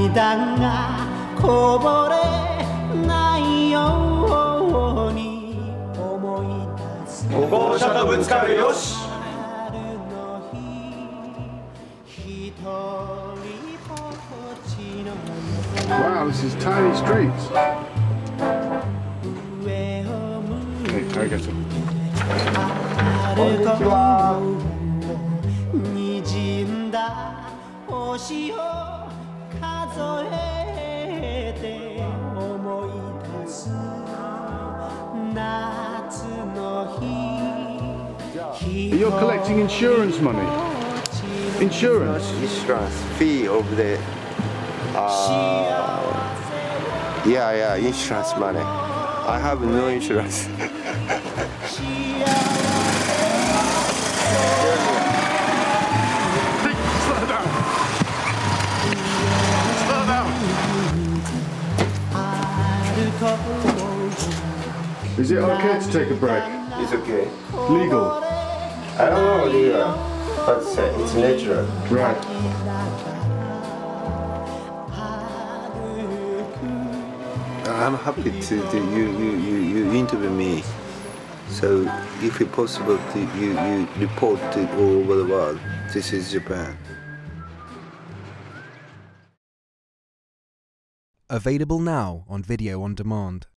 涙がこぼれないように思い出す歩行者とぶつかるよし。 Wow, this is tiny streets. Okay, I get it. こんにちは。 滲んだ星を数えて思い出す夏の日。 You're collecting insurance money. Insurance. Insurance fee of the yeah, insurance money. I have no insurance. Slow down. Slow down. Is it okay to take a break? It's okay. Legal. I don't know legal, but it's natural. Right. I'm happy to you interview me. So if it's possible to you report to all over the world. This is Japan. Available now on video on demand.